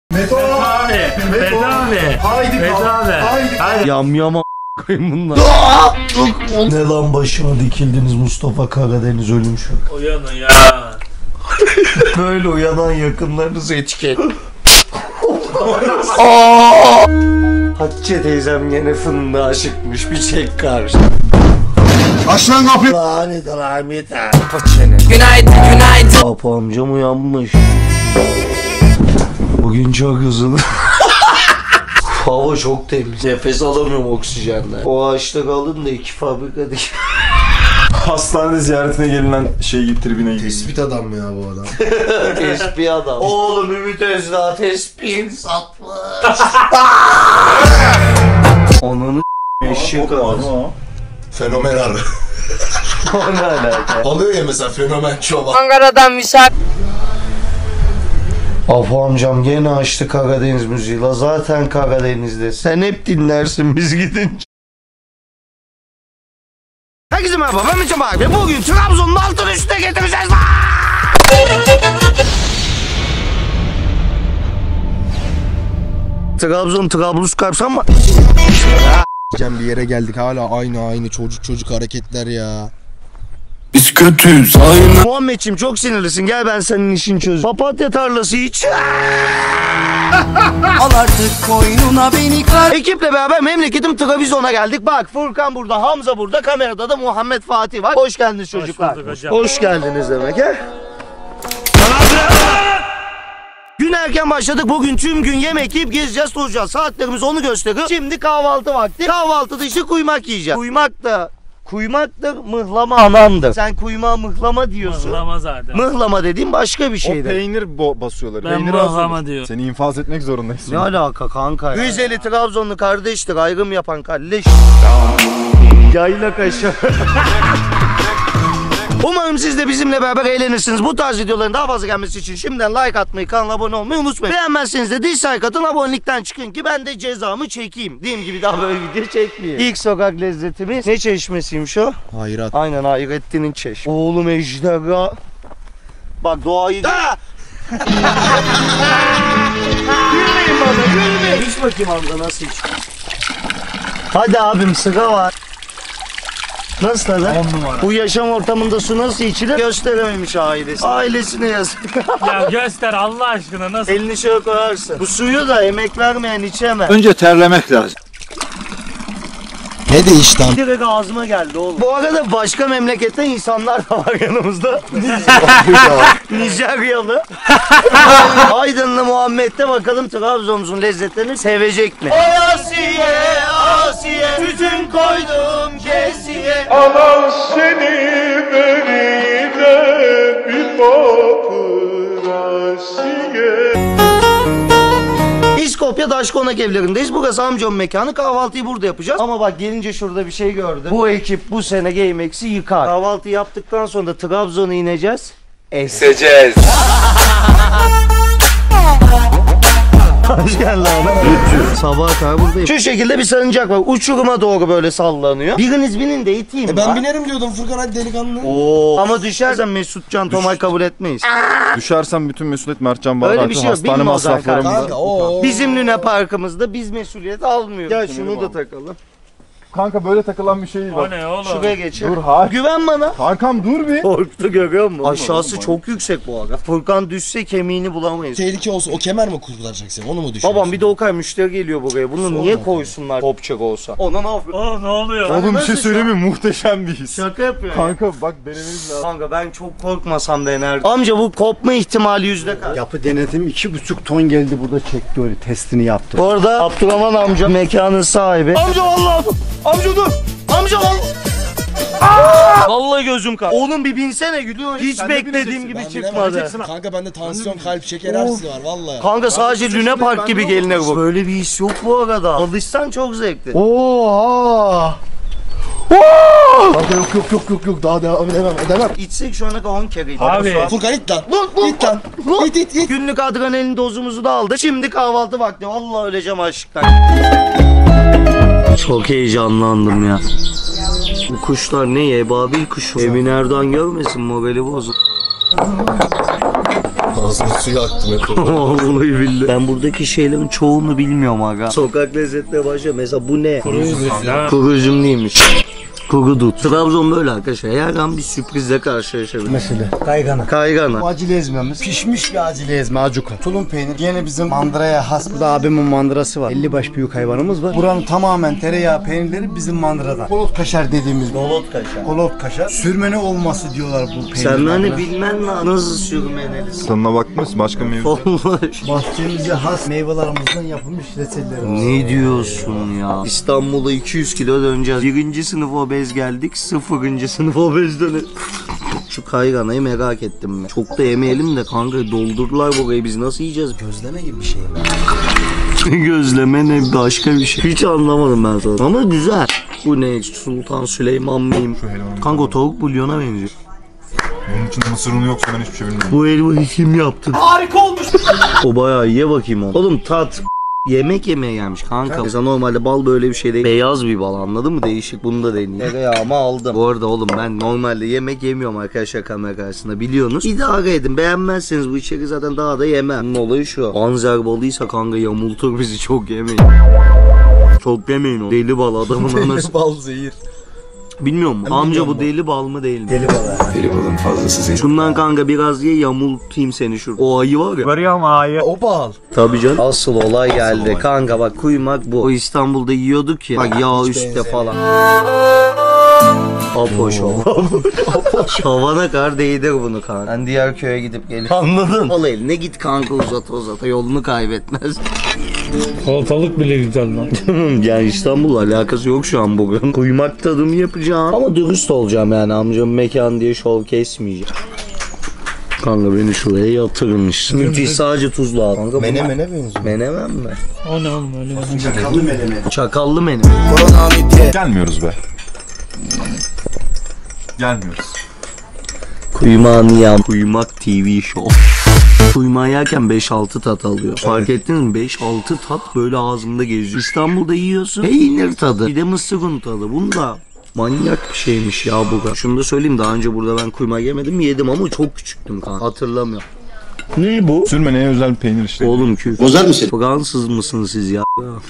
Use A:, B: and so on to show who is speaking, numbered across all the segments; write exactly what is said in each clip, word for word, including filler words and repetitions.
A: Meto
B: abi. Meto abi.
A: Haydi
B: Meto abi.
A: Haydi.
B: Haydi.
C: Yam yama koyayım bunlar. Ne lan başıma dikildiniz Mustafa Karadeniz ölüm şok.
B: Uyanın ya.
C: Böyle uyanan yakınlarınızı etiket. Hatice teyzem yine fındığa aşıkmış, bir çek karşı.
A: Aç lan kapıyı.
C: Lanet alamet. Kapat çene.
D: Günaydın, günaydın.
C: Apo amcam uyanmış. Bugün çok hızlı. Hava çok temiz. Nefes alamıyorum oksijenden. O ağaçta kaldım da iki fabrika değil.
A: Hastanede ziyaretine gelinen şey tribine gidiyor.
E: Tespit adam ya bu adam.
C: Tespih adam. Oğlum Ümit Özdağ tespih satmış. Onun eşek ağzı.
E: Fenomen arı.
C: O ne alaka?
E: Alıyor ya mesela fenomen çoban.
D: Ankara'dan misafir.
C: Apo amcam gene açtı Karadeniz müziği. La zaten Karadeniz'de. Sen hep dinlersin biz gidince. Herkese merhaba, ben Metin Bey ve bugün Trabzon'un altını üstüne getireceğiz lan! Trabzon, Trablusgarp ama...
E: Bir yere geldik hala aynı aynı çocuk çocuk hareketler ya.
F: Biz kötüyüz aynen.
C: Muhammedciğim çok sinirlisin, gel ben senin işin çözüm. Papatya tarlası hiç.
D: Al artık koynuna beni kar.
C: Ekiple beraber memleketim Trabzon'a geldik. Bak Furkan burada, Hamza burada, kamerada da Muhammed Fatih var. Hoş geldiniz çocuklar.
B: bulduk hocam.
C: Hoş geldiniz demek he. Gün erken başladık. Bugün tüm gün yemek yiyip gezeceğiz, tozacağız. Saatlerimiz onu gösteriyor. Şimdi kahvaltı vakti. Kahvaltıda işte kuymak yiyeceğiz. Kuymak da kuymaktır, mıhlama anamdır. Sen kuymağa mıhlama diyorsun.
B: Mıhlama zaten.
C: Mıhlama dediğim başka bir
A: O
C: şeydir.
A: peynir bo- basıyorlar.
B: Ben
A: Peynir
B: mıhlama
A: az
B: diyor.
A: Seni infaz etmek zorundayız.
C: Ne alaka kanka ya? Rizeli Trabzonlu kardeştir, ayrım yapan kardeş. Yayla kaşı. Umarım siz de bizimle beraber eğlenirsiniz. Bu tarz videoların daha fazla gelmesi için şimdiden like atmayı, kanala abone olmayı unutmayın. Beğenmezseniz de dislike atın, abonelikten çıkın ki ben de cezamı çekeyim. Dediğim gibi daha böyle video çekmeyeyim. İlk sokak lezzetimiz ne çeşmesiymiş o?
E: Hayrat.
C: Aynen Hayrettin'in çeşme. Oğlum ejderha. Bak doğayı... Aa! Yürümeyin bana, yürümeyin. İç bakayım abla nasıl iç. Hadi abim sıra var. Nasıl tadı?
B: On numara.
C: Bu yaşam ortamında su nasıl içilir? Gösterememiş ailesi. Ailesine yazık.
B: Ya göster Allah aşkına nasıl?
C: Elini şöyle koyarsın. Bu suyu da emek vermeyen içemez.
F: Önce terlemek lazım.
E: Ne değişti lan?
C: Direkt ağzıma geldi oğlum. Bu arada başka memleketten insanlar da var yanımızda. Nijeryalı. Aydınlı Muhammed'de bakalım Trabzon'un lezzetlerini sevecek mi? Oy Asiye, Asiye, tütün koydum kesiye.
G: Anan seni beriyle bir papırasiye.
C: İskopya Daşkonak evlerindeyiz. Burası amcamın mekanı. Kahvaltıyı burada yapacağız. Ama bak gelince şurada bir şey gördüm. Bu ekip bu sene GameX'i yıkar. Kahvaltı yaptıktan sonra da Trabzon'a ineceğiz.
F: Eseceğiz.
C: Hoş geldin abi. Sabaha kadar buradayım. Şu şekilde bir salıncak var. Uçuruma doğru böyle sallanıyor. Biriniz binin de iteyim.
E: E ben
C: lan.
E: binerim diyordum Furkan hadi delikanlı.
C: Oo. Ama düşersen Mesutcan Tomay kabul etmeyiz.
A: Düşersen bütün mesuliyet Mertcan Bağlar.
C: Öyle bir şey yok,
A: Hastane
C: bilme o zaman
A: masraflarımızı.
E: Kanka o.
C: Bizim Lüne Parkımızda biz mesuliyet almıyoruz. Gel şunu da takalım.
A: Kanka böyle takılan bir şey değil
B: O
A: bak.
B: ne oğlum?
C: Şuraya geçelim.
A: Dur ha.
C: Güven bana.
A: Kankam dur bir.
C: Korktu görüyor musun? Aşağısı çok yüksek bu arada. Furkan düşse kemiğini bulamayız.
E: Tehlike olsa o kemer mi kurtaracak seni onu mu düşünüyorsun?
C: Babam bir de o kadar müşteri geliyor buraya. Bunu
E: Sorma
C: niye
E: tabii.
C: koysunlar topçak olsa? Ona ne yapıyor?
B: Oh ne oluyor?
A: Oğlum bir
C: nasıl
A: şey
C: şu
A: söyleyeyim mi? Muhteşem bir his.
C: Şaka yapıyor. ya.
A: Kanka bak denememiz lazım.
C: Kanka ben çok korkmasam denerdim. Amca bu kopma ihtimali yüzde kaç?
H: Yapı denetim iki buçuk ton geldi burada çekti öyle testini yaptı.
C: Bu arada Abdurrahman amca mekanın sahibi. Amca vallahi amca dur. Amca vallahi. Vallahi gözüm kalktı. Oğlum bir binsene gülüyor. Hiç
A: Sen de
C: beklediğim
A: bineceksin.
C: gibi
E: Ben
C: çıkmadı.
E: bilemem. Kanka bende tansiyon, kalp, şeker hepsi var vallahi.
C: Kanka sadece Lüne Park gibi gelinir bu. Böyle bir his yok bu arada. Alışsan çok zevkli.
E: Oha! Kanka yok yok yok yok yok daha devam edemem edemem.
C: İçsek şu ana kadar on kere içtik.
B: Abi.
E: Furkan it lan.
C: Dur,
E: İt lan. İt it it.
C: Günlük adrenalin dozumuzu da aldık. Şimdi kahvaltı vakti. Vallahi öleceğim açlıktan. Çok heyecanlandım ya. Bu kuşlar ne? Ebabil kuşu. Emin Erdoğan görmesin, morali bozuk.
E: Ağzına suyu aktı Mete.
C: Vallahi billahi. Ben buradaki şeylerin çoğunu bilmiyorum aga. Sokak lezzetine başlıyor. Mesela bu ne?
B: Kuru üzüm.
C: Kuru üzüm neymiş? Kuru dut. Trabzon böyle arkadaşlar. Her an bir sürprizle karşılaşabilir.
H: Mesela kaygana.
C: Kaygana.
H: Bu acılı ezmemiz pişmiş bir acılı ezme acuka. Tulum peynir. Yine bizim mandıraya has. Burada abimin mandırası var. elli baş büyük hayvanımız var. Buranın tamamen tereyağı peynirleri bizim mandıradan. Kolot kaşar dediğimiz.
C: Dolot kaşar.
H: Kolot kaşar. Sürmene olması diyorlar bu peynir.
C: Sen hani bilmen lazım. Nasıl sürmenelisin?
A: Tadına baktınız başka mevzu.
C: Olmuş.
H: Bahçemize has meyvelerimizden yapılmış reçellerimiz.
C: Ne diyorsun ya? İstanbul'a iki yüz kilo döneceğiz. Birinci sınıf obez geldik. Sıfırıncı sınıf obez döner. Şu kayganayı merak ettim ben. Çok da yemeyelim de kanka doldurdular burayı. Biz nasıl yiyeceğiz?
E: Gözleme gibi bir şey mi?
C: Gözleme ne başka bir şey. Hiç anlamadım ben sana. Ama güzel. Bu ne? Sultan Süleyman mıyım?
A: Şu helvanın.
C: Kanka tavuk bulyona benziyor.
A: Bunun içinde mısır unu yoksa ben hiçbir şey bilmiyorum.
C: Bu helvayı kim yaptı? Harika olmuş. O bayağı ye bakayım onu. Oğlum tat. Yemek yemeye gelmiş kanka. Mesela normalde bal böyle bir şey değil. Beyaz bir bal, anladın mı? Değişik, bunu da deneyeyim. Tereyağımı aldım. Bu arada oğlum ben normalde yemek yemiyorum arkadaşlar kamera karşısında, biliyorsunuz. İdare edin. Beğenmezseniz bu içeri zaten daha da yemem. Bunun olayı şu. Anzer balıysa kanka yamultur bizi, çok yemeyin. Çok yemeyin o. Deli bal adamın anası.
E: Bal zehir.
C: Bilmiyorum mu? Amca bu deli bal mı değil mi?
H: Deli balı.
F: Deli balın fazlası zehir.
C: Şundan kanka biraz ye, yamultayım seni şurada. O ayı var ya.
B: Görüyor musun ayı?
E: O bal.
C: Tabii canım. Asıl olay geldi.
A: olay.
C: Kanka bak kuymak bu. O İstanbul'da yiyorduk ya. Bak yağ üstte
E: benzemiyor.
C: falan. Apoş ol. Havana kar değdir bunu kanka. Ben diğer köye gidip geliyorum. Anladın? Al eline git kanka, uzata uzata, yolunu kaybetmez.
B: Salatalık bile güzel lan.
C: Yani İstanbul'la alakası yok şu an bugün. Kuymak tadımı yapacağım. Ama dürüst olacağım yani, amcamın mekan diye şov kesmeyeceğim. Kanka beni şuraya yatırmış. Müthiş, sadece tuzlu al. Kanka,
E: Menemene benziyor.
C: menemen mi?
B: O ne oğlum öyle bir şey.
H: Çakallı melemeni.
C: Çakallı menemen.
A: Gelmiyoruz be. Gelmiyoruz.
C: Kuymağını yam. Kuymak T V show. Kuymağı yerken beş altı tat alıyor. Fark ettiniz mi? beş altı tat böyle ağzımda geziyor. İstanbul'da yiyorsun. Peynir tadı. Bir de mısır unu tadı. Bunda manyak bir şeymiş ya bu. Şunu da söyleyeyim, daha önce burada ben kuymak yemedim, yedim ama çok küçüktüm kanka. Hatırlamıyorum. Ne bu?
A: Sürmeneye özel bir peynir işte.
C: Oğlum küfür.
H: Bozar mısın?
C: Fransız mısınız siz ya?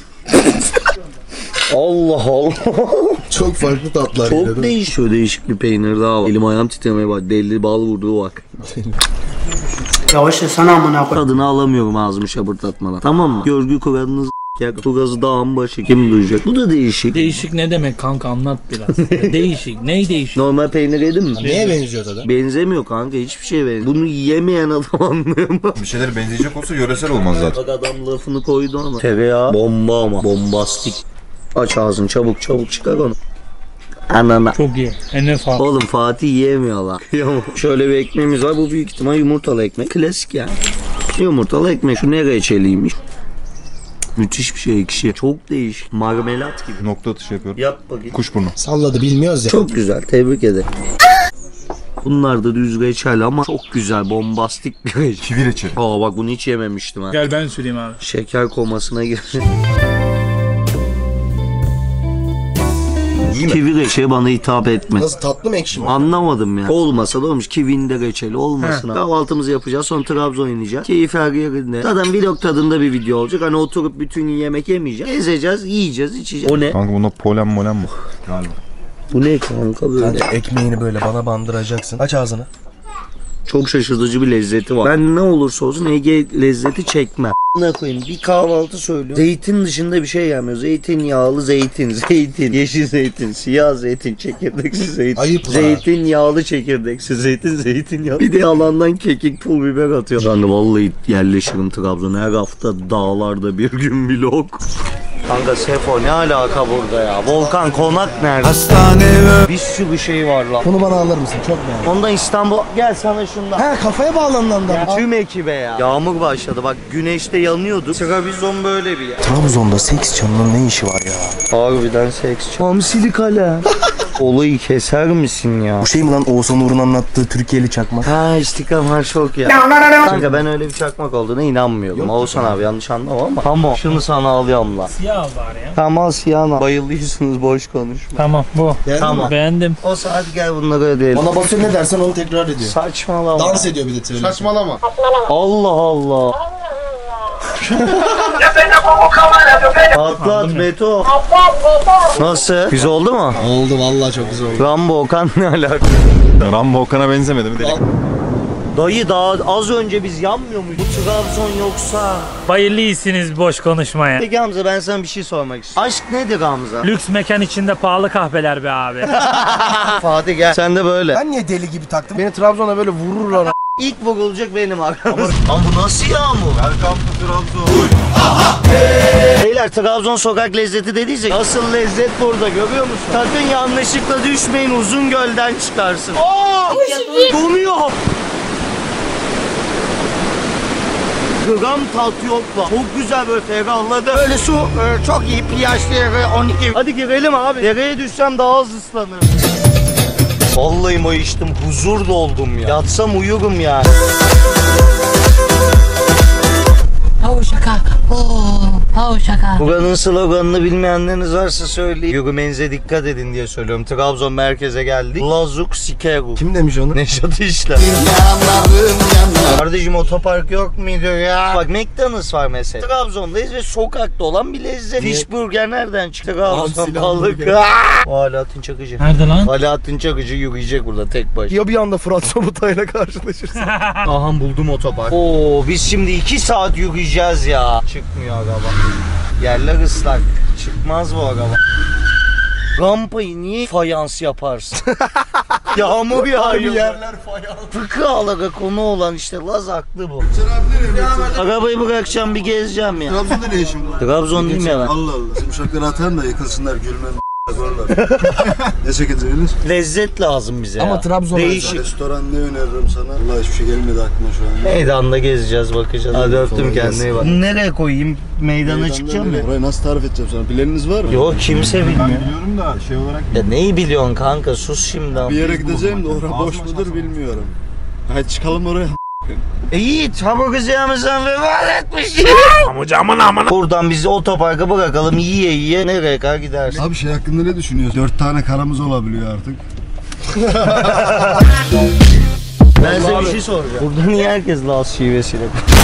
C: Allah Allah.
E: Çok farklı tatlar
C: Çok
E: geliyor, değil mi?
C: değişiyor, değişik bir peynir daha var. Elim ayağım titremeye bak. Deli bal vurduğu bak.
D: Yavaş ya sana amına koy.
C: Tadını alamıyorum ağzımı şabırdatmadan. Tamam mı? Görgü kuralınız ya. Burası dağın başı. Kim duyacak? Bu da değişik.
B: Değişik ne demek kanka, anlat biraz. Değişik. Ney değişik?
C: Normal peynir yedin mi?
E: Neye benziyor tadı?
C: Benzemiyor kanka, hiçbir şey benzemiyor. Bunu yemeyen adam anlayamaz.
A: Bir şeyler benzeyecek olsa yöresel olmaz zaten.
C: Bak adam lafını koydu ama. Tereyağı bomba ama. Bombastik. Aç ağzını çabuk çabuk, çıkar onu. Anana.
B: Çok iyi. Ene falan.
C: Oğlum Fatih yiyemiyorlar. Şöyle bir ekmeğimiz var. Bu büyük ihtimal yumurtalı ekmek. Klasik yani. Yumurtalı ekmek. Şu ne reçeliymiş. Müthiş bir şey, ekşi. Çok değişik. Marmelat gibi.
A: Nokta atışı yapıyorum.
C: Yap bakayım.
A: Kuşburnu.
E: Salladı, bilmiyoruz ya.
C: Çok güzel. Tebrik ederim. Bunlar da düz reçel ama çok güzel. Bombastik bir reçel.
A: Kivi reçeli.
C: Aa bak bunu hiç yememiştim ha.
B: Gel ben süreyim abi.
C: Şeker komasına girdi.
E: İyi mi?
C: Kivi reçeli bana hitap etmez.
E: Nasıl, tatlı mı ekşi mi?
C: Anlamadım ya. Olmasa da olmuş. Kivinin de reçeli olmasın. Kahvaltımızı yapacağız. Sonra Trabzon ineceğiz. Keyif her yerinde. Zaten vlog tadında bir video olacak. Hani oturup bütün gün yemek yemeyeceğiz. Gezeceğiz, yiyeceğiz, içeceğiz. O ne?
A: Kanka bunda polen molen bu. Galiba.
C: Bu ne kanka böyle?
E: Kanka ekmeğini böyle bana bandıracaksın. Aç ağzını.
C: Çok şaşırtıcı bir lezzeti var. Ben ne olursa olsun Ege lezzeti çekmem. Ne koyayım? Bir kahvaltı söylüyorum. Zeytin dışında bir şey gelmiyor. Zeytinyağlı zeytin, zeytin, yeşil zeytin, siyah zeytin, çekirdeksiz zeytin.
E: Ayıp lan.
C: Zeytinyağlı çekirdeksiz zeytin, zeytinyağı. Bir de yalandan kekik, pul biber atıyor. Ben de vallahi yerleşirim Trabzon'a. Her hafta dağlarda bir gün vlog. Kanka Sefo ne alaka burada ya? Volkan Konak nerede? Hastane ve... Bir sürü şey var lan.
E: Bunu bana alır mısın? Çok beğendim.
C: Ondan İstanbul... Gel sana şundan.
E: He, kafaya bağlanılan da.
C: Tüm ekibe ya. Yağmur başladı bak, güneşte yanıyorduk. Trabzon böyle bir yer.
E: Trabzon'da seks çanının ne işi var ya?
C: Harbiden seks. Hamsili kale. Olayı keser misin ya?
E: Bu şey mi lan Oğuzhan Uğur'un anlattığı Türkiye'li çakmak?
C: Ha İstiklal çok ya. Kanka ben öyle bir çakmak olduğuna inanmıyordum. Oğuzhan abi yanlış anlama ama. Tamam şunu sana alıyorum lan.
B: Siyah var ya.
C: Tamam siyah. Bayılıyorsunuz boş konuşma.
B: Tamam bu.
C: Tamam.
B: Beğendim.
C: O saat gel bunları ödeyelim.
E: Bana basıyor ne dersen onu tekrar ediyor.
C: Saçmalama.
E: Dans ediyor bir de söyle.
H: Saçmalama.
C: Allah Allah. Atlat Beto. Nasıl? Güzel oldu mu?
E: Oldu vallahi çok güzel oldu.
C: Rambo Okan ne alaka?
A: Rambo Okan'a benzemedi mi? Deli.
C: Dayı daha az önce biz yanmıyor muyuz? Bu Trabzon yoksa?
B: Bayıllı iyisiniz boş konuşmaya.
C: Peki Hamza ben sana bir şey sormak istiyorum. Aşk nedir Hamza?
B: Lüks mekan içinde pahalı kahveler be abi.
C: Fatih gel. Sen de böyle.
E: Ben niye deli gibi taktım? Beni Trabzon'a böyle vururlar.
C: İlk vurulacak benim arkadaşım. Ama bu nasıl yağmur?
A: Welcome to Trabzon.
C: Beyler Trabzon sokak lezzeti dediysek asıl lezzet burada görüyor musun? Sakın yanlışlıkla düşmeyin Uzungöl'den çıkarsın. Aa! Donuyor. Gram tat yok lan. Çok güzel böyle ferahladı. Böyle su e, çok iyi pH değeri on iki. Hadi girelim abi. Dereye düşsem daha az ıslanırım. Vallahi mı içtim huzur doldum ya. Yatsam uyurum yani.
I: Oh şaka. Oh, oh şaka.
C: Buranın sloganını bilmeyenleriniz varsa söyleyeyim. Yürümenize dikkat edin diye söylüyorum. Trabzon merkeze geldik. Lazuk Sikeru.
E: Kim demiş onu?
C: Neşat İşler. Kardeşim otopark yok muydu ya? Bak McDonald's var mesela. Trabzon'dayız ve sokakta olan bir lezzet. Fish burger nereden çıktı? Trabzon balık. O Alaaddin Çakıcı.
B: Nerede lan?
C: Alaaddin Çakıcı yürüyecek burada tek başına.
E: Ya bir anda Fırat Sobutay'la karşılaşırsın.
C: Aha buldum otopark. Oo biz şimdi iki saat yürüyeceğiz ya. Çıkmıyor araba. Yerler ıslak. Çıkmaz bu araba. Rampayı niye fayans yaparsın? Yağmur yağıyor.
E: Yerler fayans.
C: Fıkı alaga konu olan işte Laz haklı bu. Arabayı bırakacağım bir gezeceğim ya.
H: Trabzon'da ne işin var?
C: Trabzon değil mi ya ben?
H: Allah Allah. Bizim uşakları atarım da yıkılsınlar gülmem. Ne çekeceğiniz?
C: Lezzet lazım bize
E: Ama
C: ya.
E: Trabzon'a
C: Değişik.
H: Restoran ne öneririm sana? Allah hiçbir şey gelmedi aklıma şu an.
C: Meydanda gezeceğiz bakacağız. Hadi öptüm
H: Kolay
C: kendine
H: gelsin.
C: iyi bak. Bunu nereye koyayım? Meydana çıkacağım ya.
H: Burayı nasıl tarif edeceğim sana? Bileniniz var mı?
C: Yok kimse
A: Ben
C: bilmiyor.
A: biliyorum da şey olarak
C: Ya neyi biliyorsun kanka sus şimdi.
H: Bir yere gideceğim de
A: Ağzıma
H: orası boş mudur
A: çarpsın.
H: bilmiyorum. Hadi çıkalım oraya.
C: E iyi çabuk kızımızdan vefat etmiş. Amcamın amına. Buradan bizi otoparka bırakalım yiye yiye nereye kadar gidersin?
H: Abi şey hakkında ne düşünüyorsun? Dört tane karamız olabiliyor artık.
C: Ben size bir şey soracağım. Burada niye herkes Laz şivesiyle?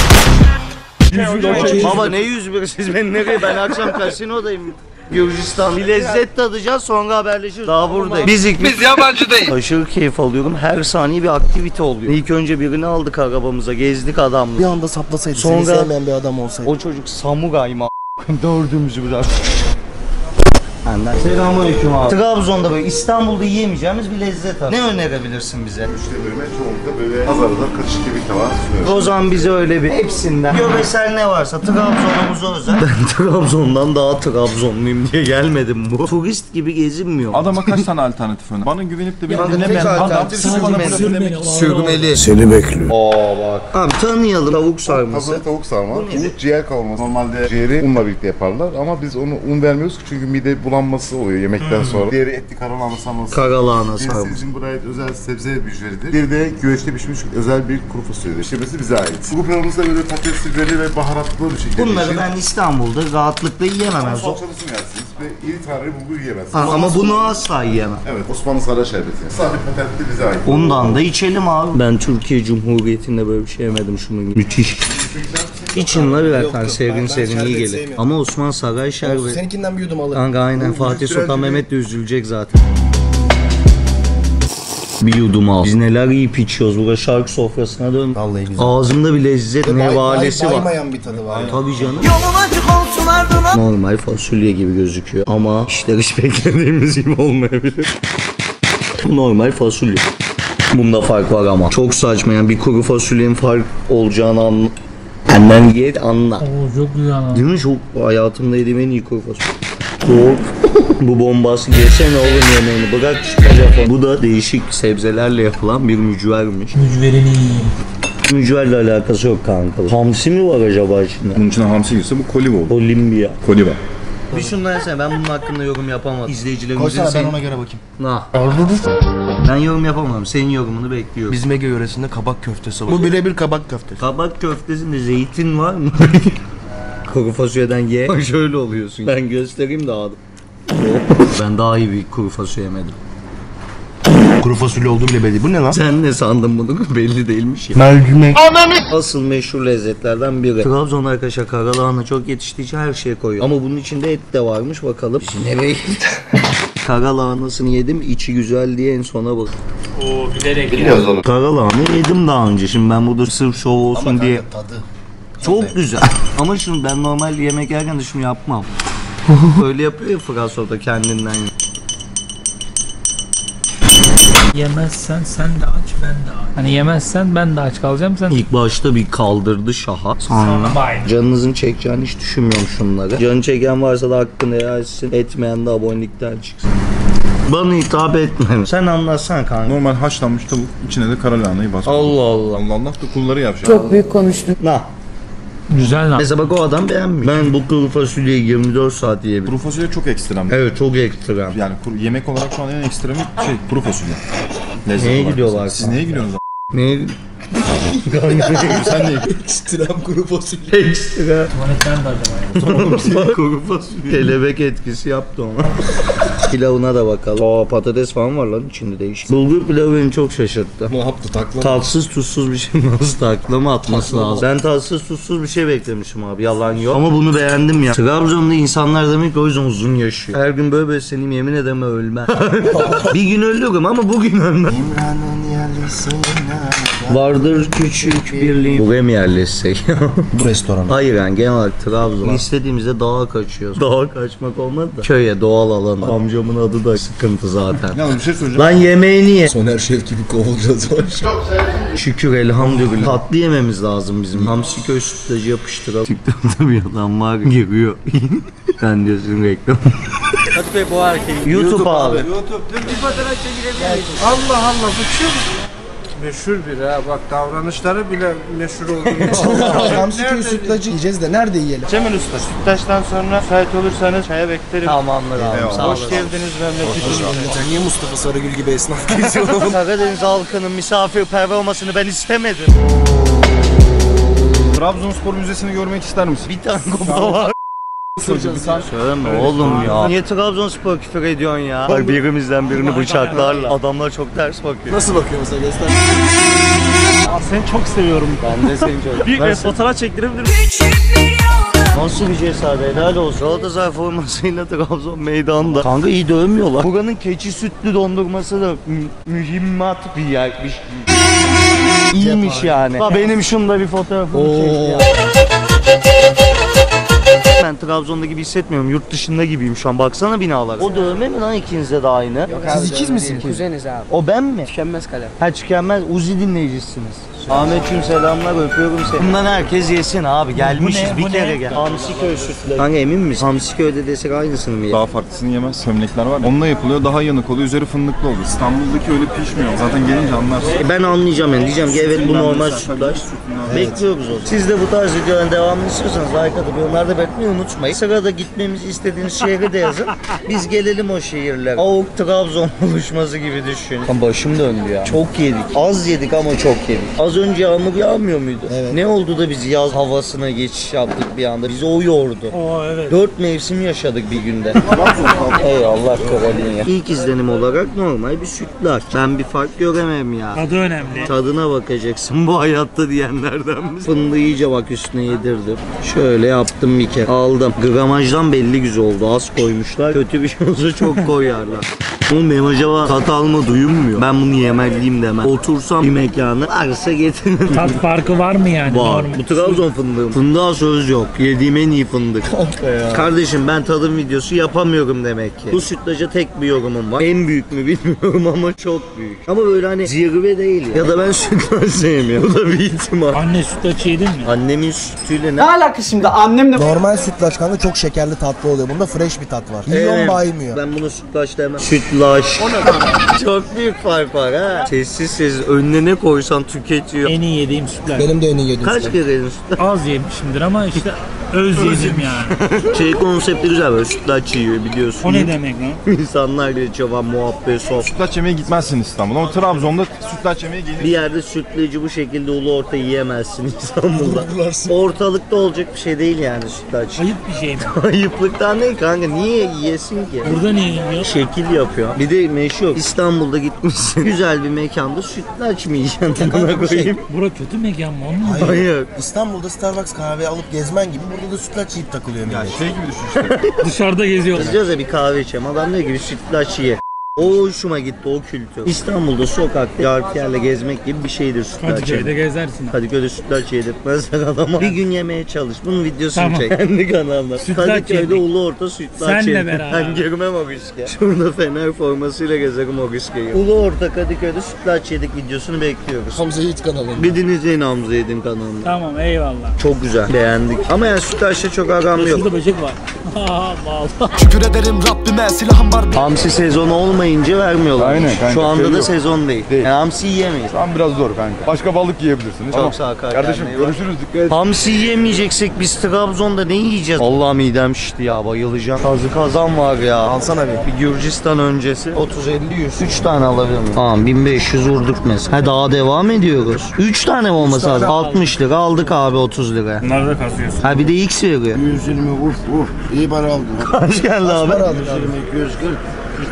C: Baba ne yüz bir siz beni nereye? Ben akşam kasinodayım. Gürcistan. Bir lezzet tadacağız sonra haberleşiriz. Daha buradayız. Biz,
F: Biz yabancı değil.
C: aşırı keyif alıyorum. Her saniye bir aktivite oluyor. İlk önce birini aldık arabamıza gezdik
E: Bir
C: adamla.
E: anda saplasaydı,
C: Sonra-
E: seni sevmeyen bir adam olsaydı.
C: O çocuk samuray mı? Dördümüzü bırak. Benden. Selamünaleyküm abi. Trabzon'da böyle İstanbul'da yiyemeyeceğimiz bir lezzet var. Ne önerebilirsin bize?
J: Müşterilerime çoğunlukla böyle pazarda karışık gibi tava sunuyoruz.
C: O zaman bize öyle bir hepsinden yöresel ne varsa Trabzon'umuza özel. Ben Trabzon'dan daha Trabzonluyum diye gelmedim bu. Turist gibi gezinmiyor.
A: adama kaç tane alternatif öner? Bana güvenip de beni
E: Kanka,
A: dinlemeyen
E: tek
A: adam
E: alternatif
A: sırf bana
E: sürmeli.
A: bunu demek için.
E: Sürmeli.
H: Seni bekliyor.
C: Aa bak. Abi tanıyalım tavuk sarması.
J: Hazır tavuk sarma,
C: Bu nedir?
J: bu ciğer kavurması. Normalde ciğeri unla birlikte yaparlar ama biz onu un vermiyoruz çünkü mide bulanması oluyor yemekten sonra. Diğeri etli karalahana sarması.
C: Karalahana
J: Birisi
C: sarması.
J: bizim buraya ait özel sebze mücveridir. Bir de güveçte pişmiş özel bir kuru fasulyedir. İşlemesi bize ait. Bu pilavımızda böyle patates biberi ve baharatlı bir şekilde
C: Bunları
J: pişir.
C: ben İstanbul'da rahatlıkla yiyemem.
J: Ama
C: Zor-
J: salçalısını yersiniz ve iri tane bulgur yiyemezsiniz.
C: Ha, ama bunu asla yiyemem.
J: Evet, Osmanlı sarı şerbeti. Sadece patentli bize ait.
C: Ondan da içelim abi. Ben Türkiye Cumhuriyeti'nde böyle bir şey yemedim şunun gibi. Müthiş. İçin la birer tane serin serin iyi gelir.
E: sevmiyorum.
C: Ama Osman Saray şerbeti.
E: Seninkinden bir yudum alırım.
C: Kanka aynen Fatih Sultan Mehmet de üzülecek zaten. Bir yudum al. Biz neler yiyip içiyoruz. Burada şarkı sofrasına dön.
E: Vallahi güzel.
C: Ağzımda bir lezzet nevalesi var.
E: Baymayan bir tadı var.
C: Tabii canım. Normal fasulye gibi gözüküyor ama işler hiç beklediğimiz gibi olmayabilir. Bu normal fasulye. Bunda fark var ama. Çok saçma yani bir kuru fasulyenin fark olacağını anla. Benden ye anla.
B: Oo çok güzel.
C: Değil mi? Çok hayatımda yediğim en iyi kuru fasulye. Çok. Bu bombası yesene oğlum yemeğini. Bırak şu telefonu. Bu da değişik sebzelerle yapılan bir mücvermiş.
B: Mücverini yiyeyim.
C: Mücverle alakası yok kanka. Hamsi mi var acaba içinde?
J: Bunun içine hamsi girse bu koliva olur.
C: Kolombiya.
J: Koliva.
C: Bir şundan yesene, ben bunun hakkında yorum yapamadım. İzleyicilerimizin
E: Koysana ben
C: senin...
E: ona göre bakayım.
C: Nah. Ben yorum yapamam. Senin yorumunu bekliyorum.
E: Bizim Ege yöresinde kabak köftesi var. Bu birebir kabak köftesi.
C: Kabak köftesinde zeytin var mı? Kuru fasulyeden ye. Şöyle oluyorsun. Ben göstereyim de adım. Ben daha iyi bir kuru fasulye yemedim.
E: Kuru fasulye olduğu bile belli. Bu ne lan?
C: Sen ne sandın bunu? Belli değilmiş ya.
E: Mercimek.
C: Asıl meşhur lezzetlerden biri. Trabzon arkadaşlar karalahana çok yetiştiği için her şeye koyuyor. Ama bunun içinde et de varmış, bakalım. Şimdi nereye gitti? Karalahanasını yedim, içi güzel diye en sona bak.
B: Oo bilerek ya.
J: Biliyoruz onu.
C: Karalahana yedim daha önce. Şimdi ben burada sırf şov olsun
E: Ama
C: diye.
E: kanka tadı.
C: Çok güzel. Ama şimdi ben normal yemek yerken de şunu yapmam. Öyle yapıyor ya Fransa'da kendinden.
B: Yemezsen sen de aç ben de aç. Hani yemezsen ben de aç kalacağım sen.
C: İlk başta bir kaldırdı şaha. Sonra
B: Bay.
C: canınızın çekeceğini hiç düşünmüyorum şunları. Canı çeken varsa da hakkını helal etsin. Etmeyen de abonelikten çıksın. Bana hitap etme. Sen anlatsana kanka.
A: Normal haşlanmış tavuk, içine de kara lahanayı bas.
C: Allah Allah.
A: Allah Allah da kulları yapacak.
I: Çok büyük konuştun.
C: Nah.
B: Güzel lan.
C: Mesela bak o adam beğenmiş. Ben bu kuru fasulyeyi yirmi dört saat yiyebilirim.
A: Kuru fasulye çok ekstrem.
C: Evet çok ekstrem.
A: Yani kuru, yemek olarak şu an en ekstremi şey kuru fasulye. Lezzet
C: Neye
A: olarak
C: gidiyorlar
A: mesela. Siz
C: kanka?
A: neye gidiyorsunuz?
C: Ne?
A: Sen neye
E: Ekstrem kuru fasulye.
C: Ekstra.
B: Tuvaletten de acaba.
C: Kuru fasulye. Kelebek etkisi yaptı ona. Pilavına da bakalım. Aa patates falan var lan içinde değişik. Bulgur pilavı beni çok şaşırttı.
A: Ne yaptı takla?
C: Tatsız tuzsuz bir şey nasıl taklama atması lazım. Ben tatsız tuzsuz bir şey beklemişim abi, yalan yok. Ama bunu beğendim ya. Trabzon'da insanlar demek ki o yüzden uzun yaşıyor. Her gün böyle besleneyim yemin ederim ölmem. Bir gün ölürüm ama bugün ölmem. Vardır küçük birliğim. Buraya mı yerleşsek?
E: Bu restoran.
C: Hayır yani genel olarak Trabzon. İstediğimizde dağa kaçıyoruz. Dağa kaçmak olmadı da. Köye, doğal alana. Amcamın adı da sıkıntı zaten.
A: Ya bir şey söyleyeceğim.
C: Lan yemeğini ye.
E: Soner Şef gibi kovulacağız var.
C: Şükür elhamdülillah. Tatlı yememiz lazım bizim. Hamsi köy sütlacı yapıştıralım. TikTok'ta bir adam var giriyor. Sen diyorsun reklam.
B: Hadi be bu erkeği.
C: YouTube, abi.
K: Allah Allah bu kim? Meşhur biri ha, bak davranışları bile meşhur olduğunu için.
E: Hamsi köy sütlacı yiyeceğiz de nerede yiyelim?
K: Cemal Usta, Süttaş'tan sonra müsait olursanız çaya beklerim.
C: Tamamdır abi, sağ
K: Hoş
C: olasın.
K: geldiniz memleketimize.
E: Sen niye Mustafa Sarıgül gibi esnaf geziyorsun?
C: Karadeniz halkının misafirperver olmasını ben istemedim.
A: Trabzonspor Müzesi'ni görmek ister misin?
C: Bir tane kupa var. Söyleme oğlum ya. Niye Trabzonspor küfür ediyorsun ya? Bak birimizden birini bıçaklarla. Adamlar çok ters bakıyor.
E: Nasıl bakıyor mesela göster.
B: Seni çok seviyorum.
C: Ben de seni çok.
B: Büyük
C: Ben
B: bir
C: sen-
B: fotoğraf çektirebilir miyim?
C: Nasıl bir cesaret, helal olsun. Galatasaray formasıyla Trabzon meydanda. Kanka iyi dövmüyorlar. Buranın keçi sütlü dondurması da mü- mühimmat bir yermiş. İyiymiş yani. Ha, benim şunda bir fotoğrafımı çekti ya. Ben Trabzon'da gibi hissetmiyorum. Yurt dışında gibiyim şu an. Baksana binalar. O dövme mi lan ikinizde de aynı?
E: Siz ikiz misiniz?
I: Kuzeniz abi.
C: O ben mi?
I: Tükenmez kalem.
C: Ha tükenmez. Uzi dinleyicisiniz. Ahmetciğim selamlar, öpüyorum seni. Bundan herkes yesin abi. Gelmişiz
B: Bu ne,
C: bir
B: bu
C: kere
B: ne?
C: gel. Hamsiköy sütleri. Kanka emin misin? Hamsiköy'de desek aynısını mı
A: Daha farklısını yemez. Sömlekler var. Onunla yapılıyor. Daha yanık oluyor. Üzeri fındıklı oluyor. İstanbul'daki öyle pişmiyor. Zaten gelince anlarsın.
C: E ben anlayacağım yani. Diyeceğim ki evet bu normal sütlaç. Bekliyoruz o. Siz de bu tarz videoların devamını istiyorsanız like atıp yorumlarda belirtmeyi unutmayın. Sırada gitmemizi istediğiniz şehri de yazın. Biz gelelim o şehirlere. Avuk Trabzon buluşması gibi düşün. Lan başım döndü ya. Çok yedik. Az yedik ama çok yedik. Az önce yağmur yağmıyor muydu?
E: Evet.
C: Ne oldu da biz yaz havasına geçiş yaptık bir anda? Bizi o yordu.
B: Oo evet.
C: Dört mevsim yaşadık bir günde. Eyvallah kralın ya. İlk izlenim olarak normal bir sütlaç. Ben bir fark göremem ya.
B: Tadı önemli.
C: Tadına bakacaksın bu hayatta diyenlerden biri. Fındığı iyice bak üstüne yedirdim. Şöyle yaptım bir kere. Aldım. Gramajdan belli güzel oldu. Az koymuşlar. Kötü bir şey olsa çok koyarlar. Oğlum benim acaba tat alma duyulmuyor. Ben bunu yemeliyim demem. Otursam bir mekanı varsa getirin.
B: Tat farkı var mı yani?
C: Var.
B: Normal.
C: Bu Trabzon fındığı. Fındığa söz yok. Yediğim en iyi fındık. Kardeşim ben tadım videosu yapamıyorum demek ki. Bu sütlaca tek bir yorumum var. En büyük mü bilmiyorum ama çok büyük. Ama böyle hani zirve değil ya. Ya da ben sütlaç sevmiyorum. Bu da bir ihtimal.
B: Anne sütlaç yedin mi?
C: Annemin sütüyle
I: Ne
C: ne?
I: alakası şimdi annemle?
E: Normal sütlaç kanka çok şekerli tatlı oluyor. Bunda fresh bir tat var. Yiyorum
C: Evet.
E: baymıyor.
C: Ben bunu sütlaç demem. Sütlaç. Sütlaç. Çok büyük fark var ha. Sessiz sessiz önüne ne koysan tüketiyor.
B: En iyi yediğim sütlaç.
E: Benim de en iyi yediğim.
C: Kaç kere yedin sütlaç?
B: Az yemişimdir ama işte öz yedim yani.
C: Şey konsepti güzel böyle sütlaç yiyor biliyorsun.
B: O ne demek lan?
C: İnsanlar geçiyor var muhabbet sohbet.
A: Sütlaç yemeye gitmezsin İstanbul'a ama Trabzon'da sütlaç yemeye gelir.
C: Bir yerde sütlacı bu şekilde ulu orta yiyemezsin İstanbul'da. Ortalıkta olacak bir şey değil yani sütlaç.
B: Ayıp bir şey mi?
C: Ayıplıktan değil kanka, niye yiyesin ki?
B: Burada niye yiyor?
C: Şekil yapıyor. Bir de meşhur İstanbul'da gitmişsin. Güzel bir mekanda sütlaç mı yiyeceksin? Buna koyayım.
B: Bura kötü mekan mı? Onun mu?
C: Hayır. Hayır.
E: İstanbul'da Starbucks kahve alıp gezmen gibi burada da sütlaç yiyip takılıyor.
A: Yani şey gibi düşün işte.
B: Dışarıda geziyorlar.
C: Biz diyoruz ya bir kahve içelim. Adam diyor ki bir sütlaç ye. O hoşuma gitti, o kültür. İstanbul'da sokakta yarpiyerle gezmek gibi bir şeydir sütlaç.
B: Kadıköy'de gezersin.
C: Kadıköy'de sütlaç yedirtmezler adama. Bir gün yemeye çalış. Bunun videosunu
B: Tamam.
C: çek. Kendi kanalda.
B: Sütlaç
C: Kadıköy'de
B: yedik.
C: ulu orta sütlaç
B: Senle
C: yedim.
B: beraber.
C: Ben girmem o riske. Şurada Fener formasıyla gezerim o riske. Ulu orta Kadıköy'de sütlaç yedik videosunu bekliyoruz.
E: Hamza Yiğit kanalında.
C: Bir dinleyeceğin Hamza Yiğit'in kanalında.
B: Tamam eyvallah.
C: Çok güzel. Beğendik. Ama yani sütlaçta çok aram yok.
B: Şurada böcek var. Aa mal.
E: Şükür ederim Rabbime silahım var.
C: Hamsi sezonu olmayınca vermiyorlar.
A: Aynen kanka,
C: Şu anda
A: şey
C: da
A: yok.
C: sezon değil.
A: Değil.
C: Yani hamsi yiyemeyiz.
A: Şu an biraz zor kanka. Başka balık yiyebilirsiniz.
C: Çok sağ ol kanka.
A: Kardeşim
C: Kendine iyi bak.
A: görüşürüz, dikkat et.
C: Hamsi yiyemeyeceksek biz Trabzon'da ne yiyeceğiz? Allah midem şişti ya, bayılacağım. Kazı kazan var ya.
E: Alsana bir.
C: Bir Gürcistan öncesi.
E: otuz elli yüz.
C: üç tane alabilir miyim? Tamam bin beş yüz vurduk mesela. Ha daha devam ediyoruz. üç tane mi olması lazım? altmış lira aldık abi otuz lira.
B: Bunları da kazıyorsun.
C: Ha bir de X veriyor.
E: yüz yirmi uf uf. İyi para aldım.
C: Kaç geldi abi?
E: Para aldım abi.
C: iki yüz kırk.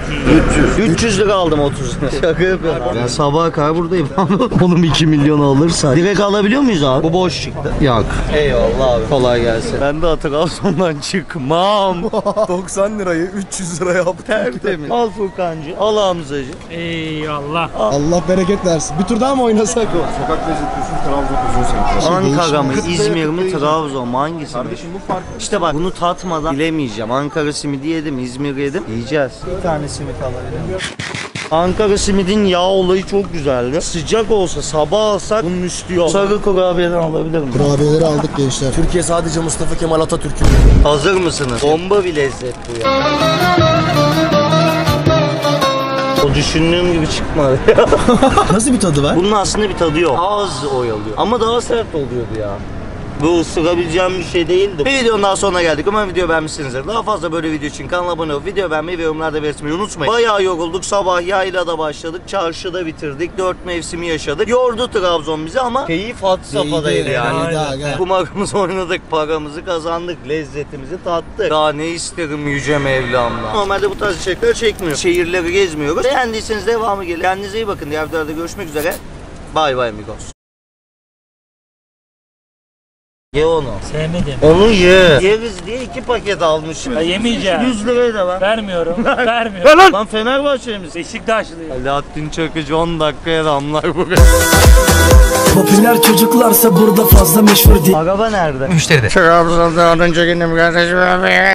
C: üç yüz lira aldım otuz lira. Şaka yapıyorum. Ben sabaha kadar buradayım. Oğlum iki milyon alırsa. Direkt alabiliyor muyuz abi? Bu boş çıktı. Yok. Eyvallah abi. Kolay gelsin. Ben de Trabzon'dan çıkmam.
E: doksan lirayı üç yüz liraya yaptım.
C: Tertemiz. Al Furkancı. Al Hamzacı.
B: Eyvallah.
E: Allah bereket versin. Bir tur daha mı oynasak?
A: Sokak lezzetliyorsun, Trabzon uzun semt.
C: Ankara mı?
E: değişim.
C: İzmir mi? Trabzon mu? Hangisi?
A: Kardeşim bu fark.
C: İşte bak bunu tatmadan bilemeyeceğim. Ankara simidi yedim, İzmir yedim. Yiyeceğiz. Bir tane simit alabilir miyim? Ankara simidin yağ olayı çok güzeldi. Sıcak olsa sabah alsak bunun üstü yok. Sarı kurabiyeden alabilir miyim?
E: Kurabiyeleri aldık gençler. Türkiye sadece Mustafa Kemal Atatürk'ün.
C: Hazır mısınız? Bomba bir lezzet bu ya. O düşündüğüm gibi çıkmadı.
E: Nasıl bir tadı var?
C: Bunun aslında bir tadı yok. Az oyalıyor. Ama daha sert oluyordu ya. Bu ısırabileceğim bir şey değildi. Bir videonun daha sonuna geldik. Umarım video beğenmişsinizdir. Daha fazla böyle video için kanala abone olup video beğenmeyi ve yorumlarda belirtmeyi unutmayın. Bayağı yorulduk. Sabah yaylada başladık. Çarşıda bitirdik. Dört mevsimi yaşadık. Yordu Trabzon bizi ama keyif had safhadaydı yani.
E: Daha gel.
C: Kumarımızı oynadık. Paramızı kazandık. Lezzetimizi tattık. Daha ne isterim Yüce Mevlam'dan. Normalde bu tarz içerikler çekmiyoruz. Şehirleri gezmiyoruz. Beğendiyseniz devamı gelir. Kendinize iyi bakın. Diğer videolarda görüşmek üzere. Bay bay amigos. Ye onu.
B: Sevmedim.
C: Onu ye. Yeriz diye iki paket almışım.
B: Ya yemeyeceğim.
C: yüz liraya da ver.
B: Vermiyorum. Vermiyorum.
C: Lan Fenerbahçe misin?
B: Beşiktaşlıyım.
C: Alaaddin Çakıcı on dakikaya damlar buraya.
L: Popüler çocuklarsa burada fazla meşhur değil.
C: Araba nerede?
L: Müşteride.
C: Trabzon'da önce günüm kardeşim.